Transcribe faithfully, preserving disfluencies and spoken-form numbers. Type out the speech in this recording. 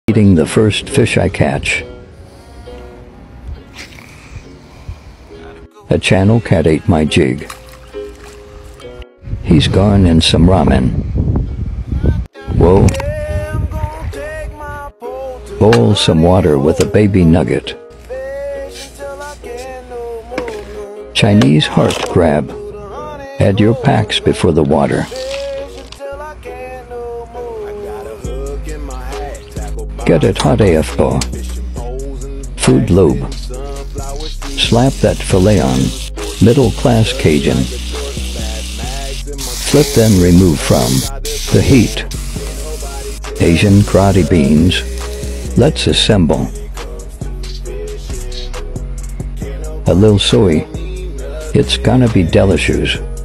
Eating the first fish I catch. A channel cat ate my jig. He's gone in some ramen. Whoa. Boil some water with a baby nugget. Chinese heart crab. Add your packs before the water. Get it hot A F O. Food lube. Slap that filet on. Middle class Cajun. Flip then remove from the heat. Asian karate beans. Let's assemble. A little soy. It's gonna be delicious.